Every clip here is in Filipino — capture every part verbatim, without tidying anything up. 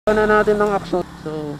na natin ng action. So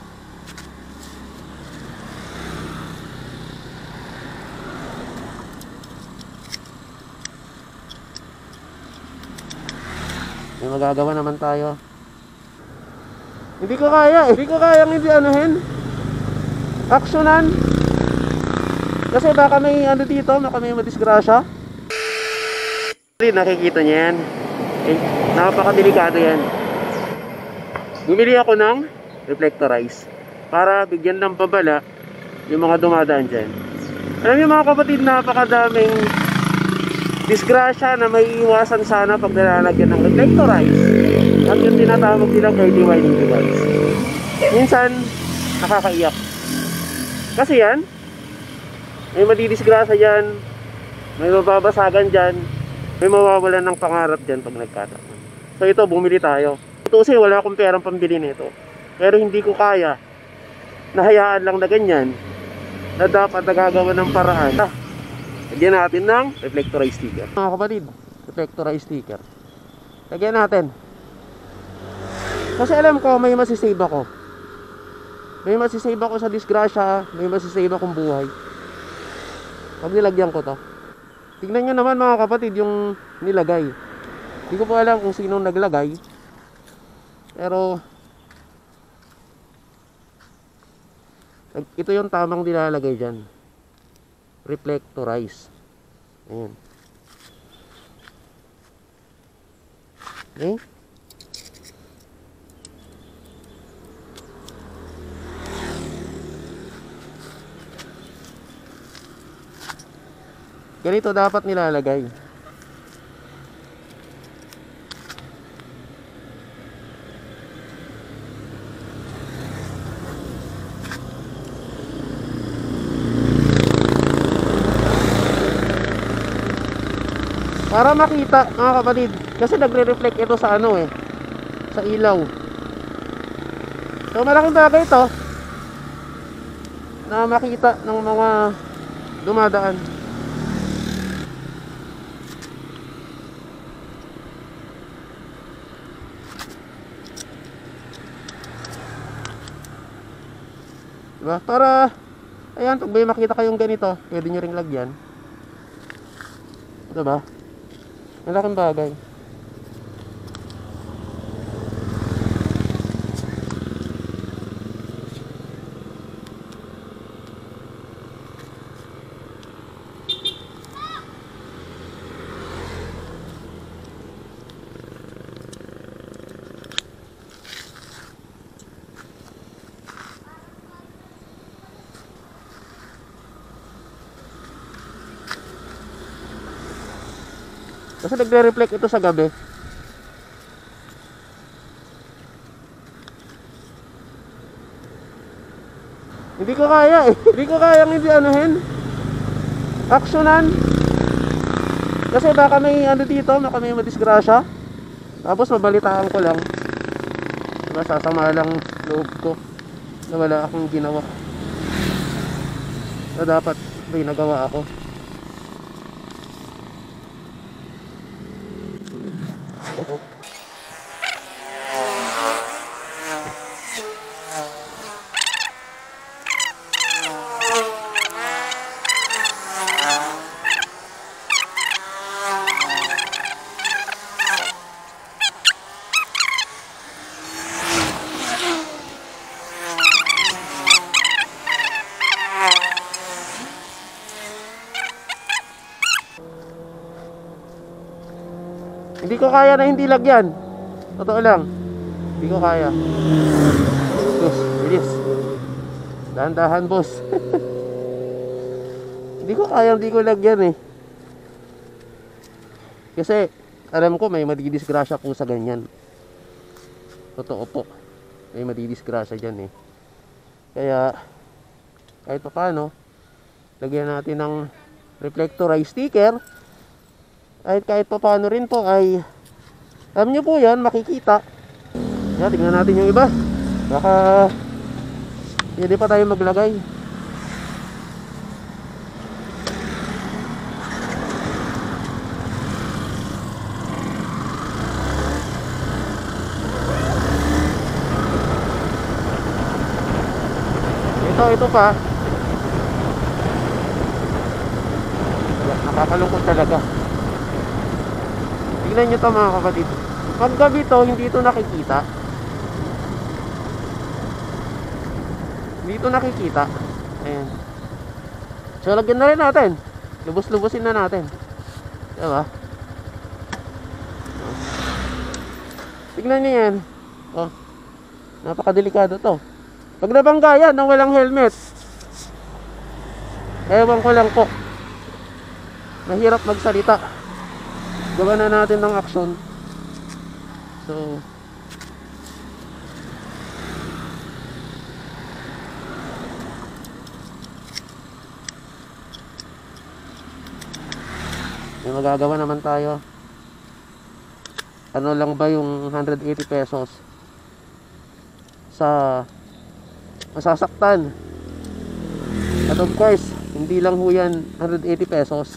may magagawa naman tayo. Hindi ko kaya eh. Hindi ko kayang hindi anuhin, aksyonan. Kasi baka may ano dito, baka may madisgrasya. Nakikita niyo yan eh, napakadelikado yan. Bumili ako ng reflectorize para bigyan ng pabala yung mga dumadaan dyan. Alam niyo mga kapatid, napakadaming disgrasya na may iwasan sana pag nilalagyan ng reflectorize at yung tinatawag nilang early warning device. Minsan nakakaiyak kasi yan, may madidisgrasya dyan, may mababasagan dyan, may mawawalan ng pangarap dyan pag nagkataon. So ito, bumili tayo. Ito kasi wala akong perang pambili nito, pero hindi ko kaya, nahayaan lang na ganyan, na dapat nagagawa ng paraan. Ah, lagyan natin ng reflectorize sticker. Mga kapatid, reflectorize sticker lagyan natin kasi alam ko may masisave ako. May masisave ako sa disgrasya, may masisave akong buhay pag nilagyan ko to. Tignan nyo naman mga kapatid yung nilagay. Hindi ko po alam kung sino naglagay, pero ito yung tamang nilalagay dyan, reflectorize. Ayan. Okay. Ganito dapat nilalagay. Para makita mga kapatid, kasi nagre-reflect ito sa ano eh, sa ilaw. So malaking bagay ito na makita ng mga dumadaan. Diba? Para ayan, pag may makita kayong ganito, pwede nyo ring lagyan. Diba? Malaking bagay. Kasi nagre-reflect ito sa gabi. Hindi ko kaya eh. Hindi ko kayang hindi anuhin, aksyonan. Kasi baka may ano dito, baka may madisgrasya, tapos mabalitaan ko lang. Diba, sasama lang loob ko na wala akong ginawa na dapat may nagawa ako. Hindi ko kaya na hindi lagyan. Totoo lang, hindi ko kaya. Boss, bilis. Dahan-dahan boss. Hindi ko kaya, hindi ko lagyan eh. Kasi alam ko may madidisgrasya po sa ganyan. Totoo po, may madidisgrasya dyan eh. Kaya kahit pa paano, lagyan natin ng reflectorize sticker. Kahit kahit pa paano rin po ay alam nyo po yan, makikita. Yan, tingnan natin yung iba. Baka hindi pa tayo maglagay. ito, ito pa. Nakakalungkot talaga. Tignan nyo to mga kapatid. Pag gabi to, hindi ito nakikita. Hindi ito nakikita. Ayan. So lagyan na rin natin. Lubos-lubosin na natin. Diba? Tignan nyo yan. Oh, napakadelikado to. Pag nabangga yan nang walang helmet, ewan ko lang po, mahirap magsalita. Gawa na natin ng aksyon. So may magagawa naman tayo. Ano lang ba yung one hundred eighty pesos sa masasaktan? At of course, hindi lang ho yan one hundred eighty pesos.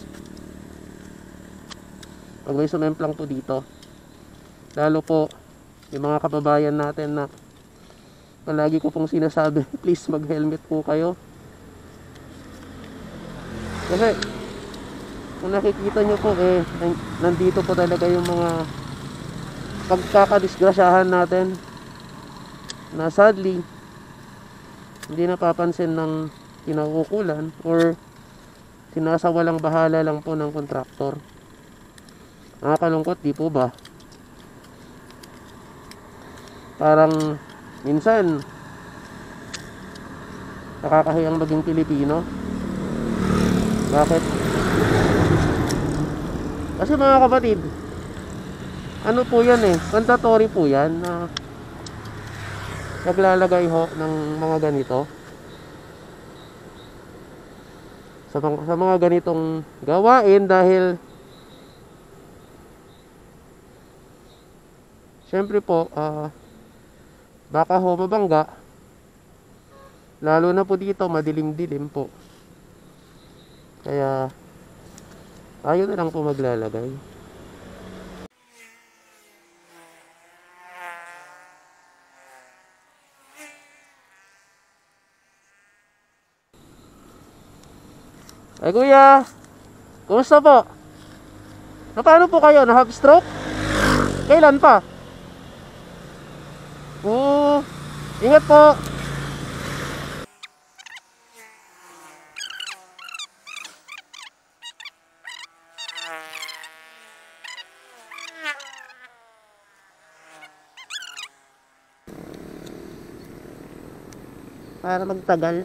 Pag may sumemplang po dito, lalo po yung mga kababayan natin na palagi ko pong sinasabi, please mag helmet po kayo. Kasi kung nakikita nyo po, eh nandito po talaga yung mga pagkakadisgrasyahan natin na sadly hindi napapansin ng kinauukulan or sinasawalang bahala lang po ng kontraktor. Nakakalungkot, di po ba? Parang minsan nakakahiyang maging Pilipino. Bakit? Kasi mga kapatid, ano po yan eh, mandatory po yan na naglalagay ho ng mga ganito sa, sa mga ganitong gawain dahil syempre po uh, baka ho mabangga, lalo na po dito madilim-dilim po, kaya tayo na lang po maglalagay. Ay kuya, kumusta po? Na paano po kayo? Na half stroke? Kailan pa? Oo, ingat po. Para magtagal.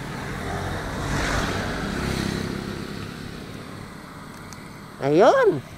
Ayun.